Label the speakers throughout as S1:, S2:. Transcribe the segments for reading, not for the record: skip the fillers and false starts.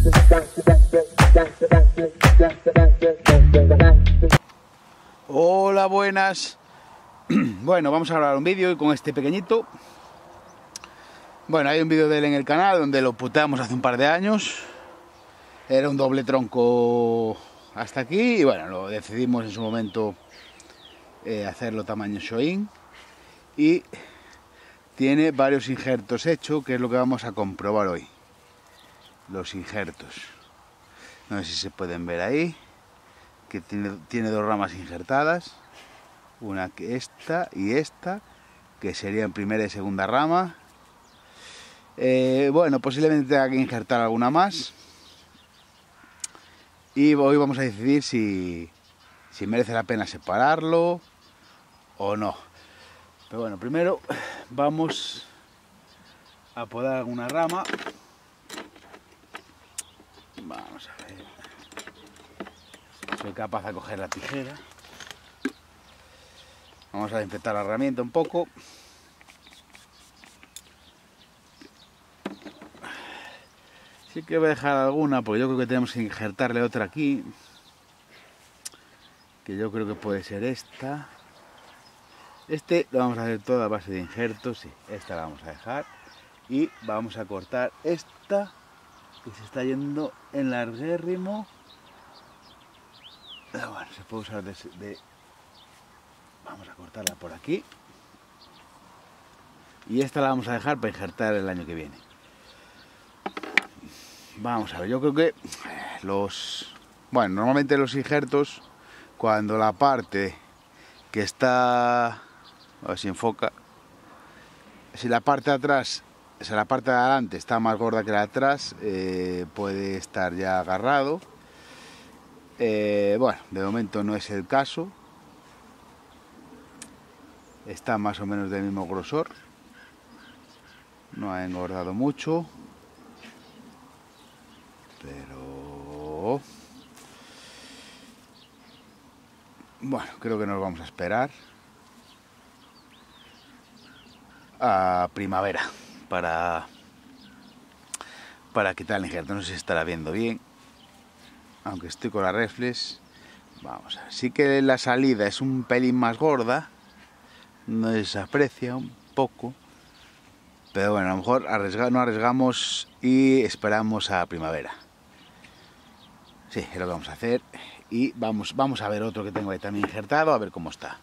S1: Hola, buenas. Bueno, vamos a grabar un vídeo y con este pequeñito. Bueno, hay un vídeo de él en el canal donde lo puteamos hace un par de años. Era un doble tronco hasta aquí y bueno, lo decidimos en su momento hacerlo tamaño Shoin. Y tiene varios injertos hechos, que es lo que vamos a comprobar hoy. Los injertos. No sé si se pueden ver ahí. Que tiene dos ramas injertadas. Una que esta y esta, que serían primera y segunda rama. Bueno, posiblemente tenga que injertar alguna más. Y hoy vamos a decidir si merece la pena separarlo o no. Pero bueno, primero vamos a podar alguna rama. Vamos a ver. Soy capaz de coger la tijera. Vamos a desinfectar la herramienta un poco. Sí que voy a dejar alguna, porque yo creo que tenemos que injertarle otra aquí. Que yo creo que puede ser esta. Este lo vamos a hacer todo a base de injertos. Sí, esta la vamos a dejar. Y vamos a cortar esta, que se está yendo en larguérrimo. Pero bueno, se puede usar Vamos a cortarla por aquí. Y esta la vamos a dejar para injertar el año que viene. Vamos a ver, yo creo que Bueno, normalmente los injertos, cuando la parte que está... A ver si enfoca. Si la parte de atrás, o sea, la parte de adelante está más gorda que la de atrás, puede estar ya agarrado. Bueno, de momento no es el caso. Está más o menos del mismo grosor. No ha engordado mucho. Pero... Bueno, creo que nos vamos a esperar a primavera para quitar el injerto. No sé si estará viendo bien, aunque estoy con la reflex. Vamos a ver, sí que la salida es un pelín más gorda, no se aprecia un poco, pero bueno, a lo mejor no arriesgamos y esperamos a primavera. Sí, es lo que vamos a hacer. Y vamos a ver otro que tengo ahí también injertado, a ver cómo está.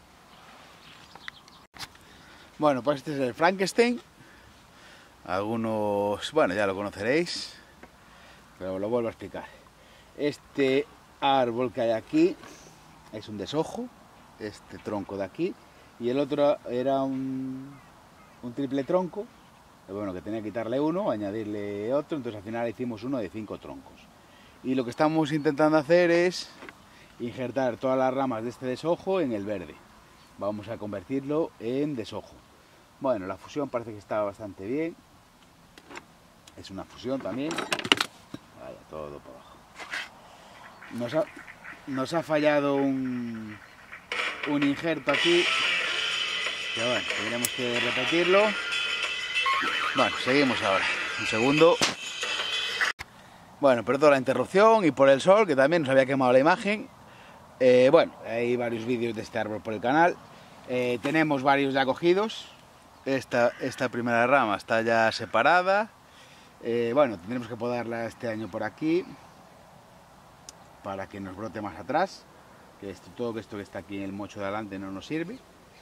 S1: Bueno, pues este es el Frankenstein. Algunos, bueno, ya lo conoceréis, pero lo vuelvo a explicar. Este árbol que hay aquí es un deshojo, este tronco de aquí, y el otro era un triple tronco, bueno, que tenía que quitarle uno, añadirle otro, entonces al final hicimos uno de 5 troncos. Y lo que estamos intentando hacer es injertar todas las ramas de este deshojo en el verde. Vamos a convertirlo en deshojo. Bueno, la fusión parece que está bastante bien. Es una fusión también. Vaya, todo por abajo. Nos ha fallado un injerto aquí. Pero bueno, tendremos que repetirlo. Bueno, seguimos ahora. Un segundo. Bueno, perdón la interrupción y por el sol, que también nos había quemado la imagen. Bueno, hay varios vídeos de este árbol por el canal. Tenemos varios ya cogidos. Esta primera rama está ya separada. Bueno, tendremos que podarla este año por aquí para que nos brote más atrás, que todo esto que está aquí en el mocho de adelante no nos sirve.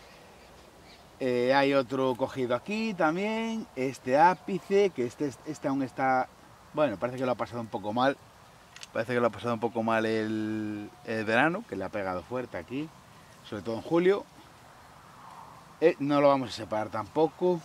S1: Hay otro cogido aquí también, este ápice, que este aún está... Bueno, parece que lo ha pasado un poco mal. Parece que lo ha pasado un poco mal el verano, que le ha pegado fuerte aquí, sobre todo en julio. No lo vamos a separar tampoco.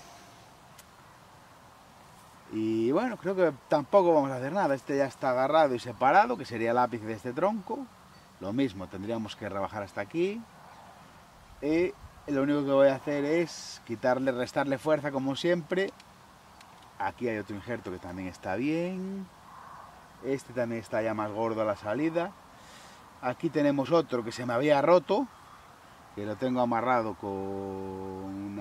S1: Y bueno, creo que tampoco vamos a hacer nada. Este ya está agarrado y separado, que sería el ápice de este tronco. Lo mismo, tendríamos que rebajar hasta aquí. Y lo único que voy a hacer es restarle fuerza como siempre. Aquí hay otro injerto que también está bien. Este también está ya más gordo a la salida. Aquí tenemos otro que se me había roto, que lo tengo amarrado con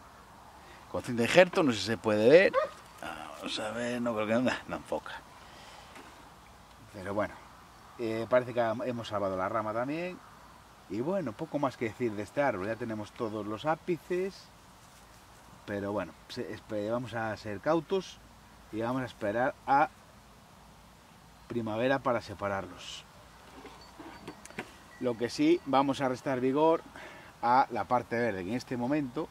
S1: cinta de injerto, no sé si se puede ver. Vamos a ver, no creo que no enfoca. Pero bueno, parece que hemos salvado la rama también. Y bueno, poco más que decir de este árbol. Ya tenemos todos los ápices. Pero bueno, vamos a ser cautos y vamos a esperar a primavera para separarlos. Lo que sí, vamos a restar vigor a la parte verde, que en este momento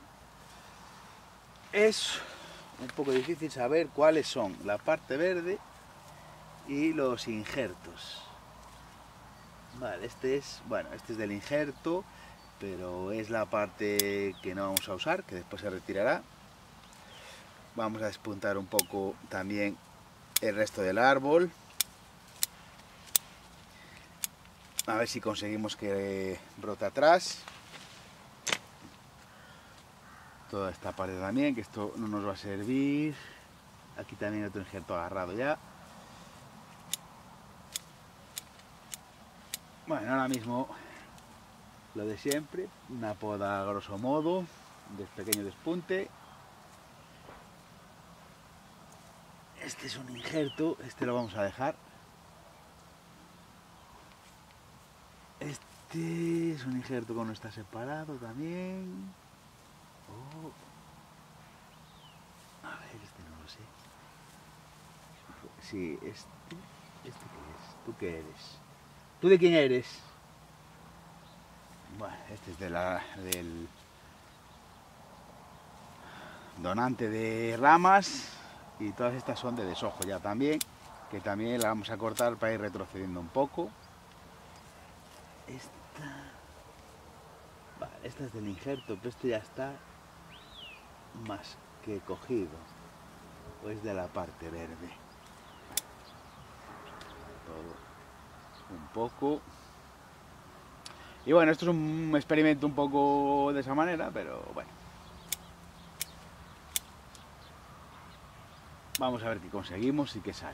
S1: es un poco difícil saber cuáles son la parte verde y los injertos. Vale, este es del injerto, pero es la parte que no vamos a usar, que después se retirará. Vamos a despuntar un poco también el resto del árbol. A ver si conseguimos que brote atrás. Toda esta parte también, que esto no nos va a servir. Aquí también otro injerto agarrado ya. Bueno, ahora mismo lo de siempre, una poda a grosso modo, de pequeño despunte. Este es un injerto, este lo vamos a dejar. Este es un injerto que no está separado también. Oh. A ver, este no lo sé. Sí, ¿este qué es? ¿Tú qué eres? ¿Tú de quién eres? Bueno, este es del donante de ramas, y todas estas son de desojo ya también, que también la vamos a cortar para ir retrocediendo un poco. Esta es del injerto, pero este ya está más que cogido, o es de la parte verde. Todo un poco. Y bueno, esto es un experimento un poco de esa manera, pero bueno. Vamos a ver qué conseguimos y qué sale.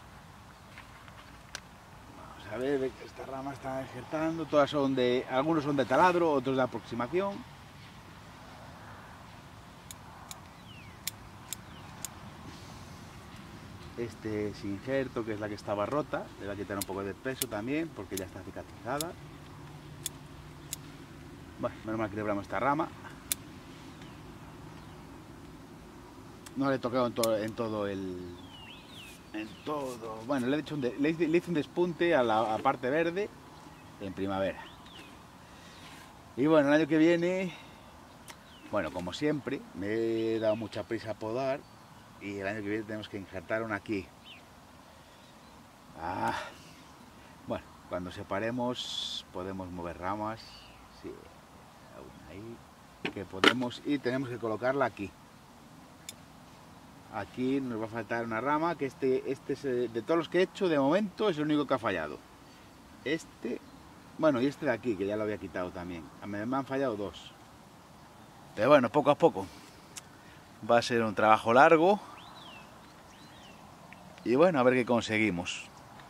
S1: Vamos a ver, esta rama está injertando, todas son algunos son de taladro, otros de aproximación. Este es injerto, que es la que estaba rota, le va a quitar un poco de peso también, porque ya está cicatrizada. Bueno, menos mal que libramos esta rama. No le he tocado en todo. Bueno, le hice un despunte a la parte verde en primavera. Y bueno, el año que viene, bueno, como siempre, me he dado mucha prisa a podar, y el año que viene tenemos que injertar una aquí. Bueno, cuando separemos podemos mover ramas, sí, aún ahí, que podemos, y tenemos que colocarla aquí. Aquí nos va a faltar una rama, que este es, de todos los que he hecho de momento, es el único que ha fallado. Bueno, y este de aquí, que ya lo había quitado también. Me han fallado dos. Pero bueno, poco a poco. Va a ser un trabajo largo. Y bueno, a ver qué conseguimos.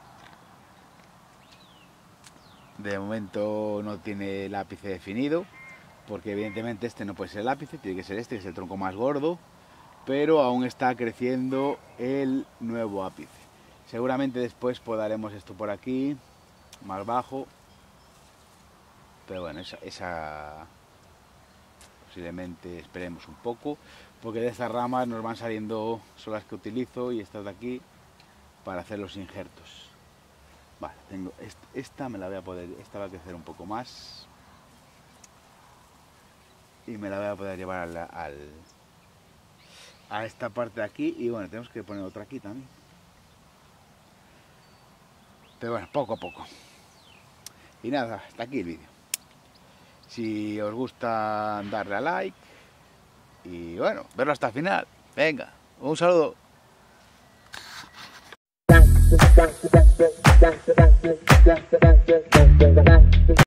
S1: De momento no tiene el ápice definido, porque evidentemente este no puede ser el ápice, tiene que ser este, que es el tronco más gordo. Pero aún está creciendo el nuevo ápice. Seguramente después podaremos esto por aquí, más bajo. Pero bueno, esa posiblemente esperemos un poco, porque de estas ramas nos van saliendo, son las que utilizo, y estas de aquí para hacer los injertos. Vale, tengo esta me la voy a poder, esta va a crecer un poco más y me la voy a poder llevar a esta parte de aquí. Y bueno, tenemos que poner otra aquí también, pero bueno, poco a poco. Y nada, hasta aquí el vídeo. Si os gusta, darle a like y bueno, verlo hasta el final. Venga, un saludo.